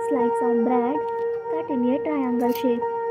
slices of bread cut in a triangle shape.